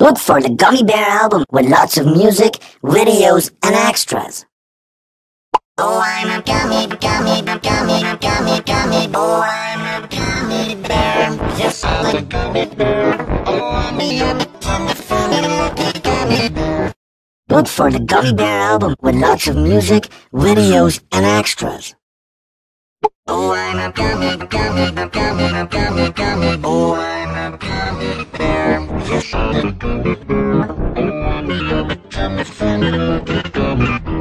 Look for the Gummy Bear album with lots of music, videos, and extras. Oh, I'm a gummy bear. Oh, I'm a gummy bear. Yes, I'm a gummy bear. Oh, I'm a funny looking gummy bear. Look for the Gummy Bear album with lots of music, videos, and extras. Oh, I'm a gummy bear. Oh, I'm a gummy bear. Yes, I'm a gummy bear. Oh, I'm a funny looking gummy bear.